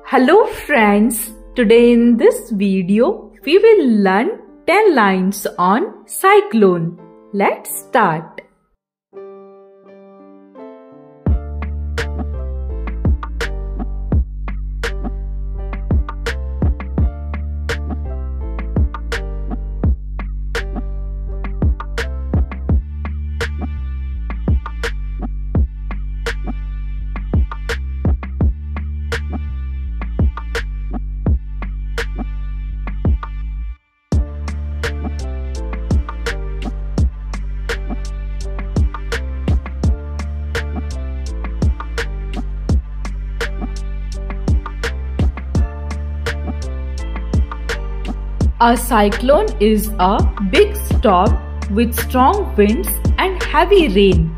Hello friends, today in this video we will learn 10 lines on cyclone. Let's start. A cyclone is a big storm with strong winds and heavy rain.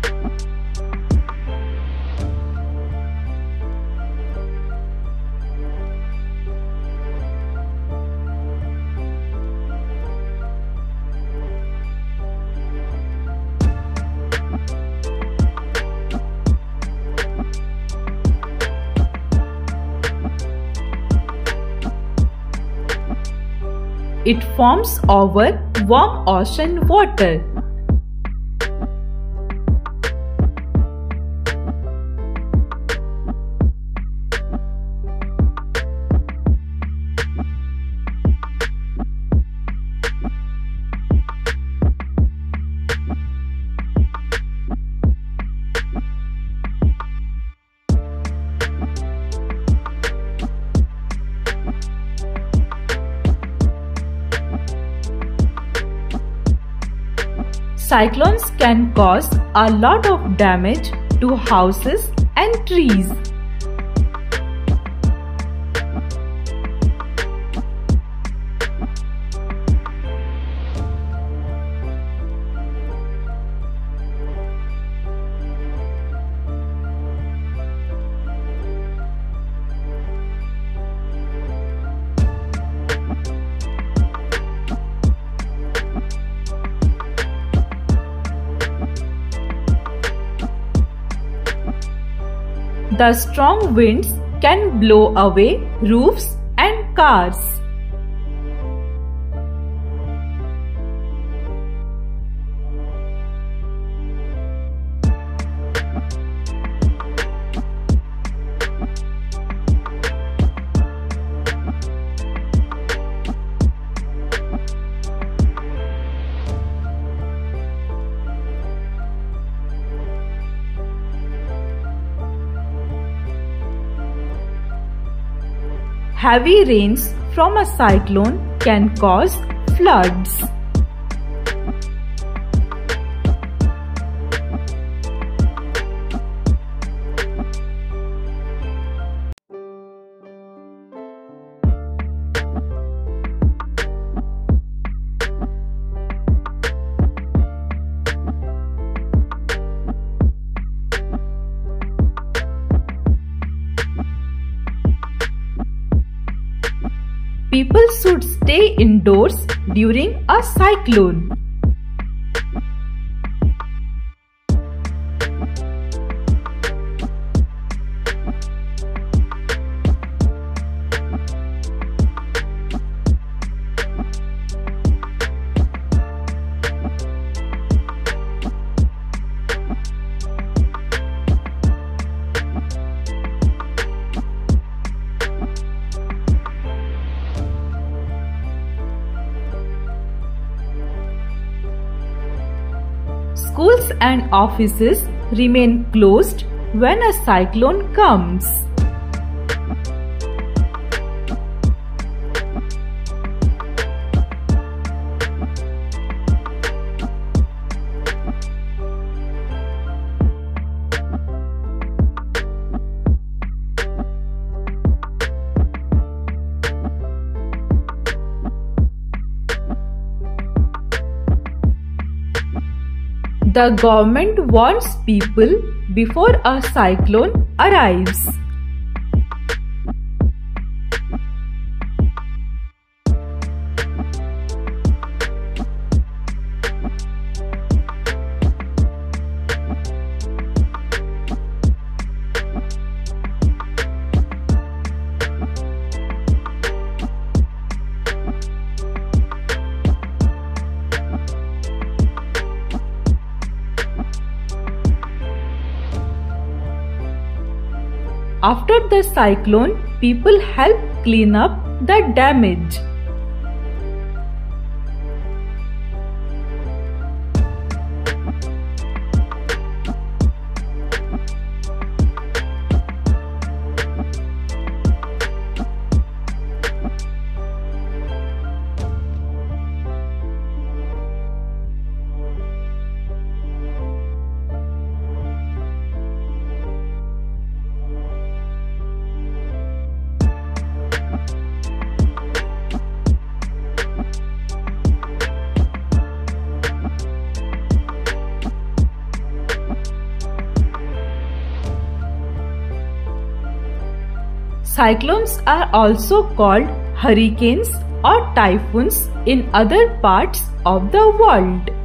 It forms over warm ocean water. Cyclones can cause a lot of damage to houses and trees. The strong winds can blow away roofs and cars. Heavy rains from a cyclone can cause floods. People should stay indoors during a cyclone. Schools and offices remain closed when a cyclone comes. The government warns people before a cyclone arrives. After the cyclone, people help clean up the damage. Cyclones are also called hurricanes or typhoons in other parts of the world.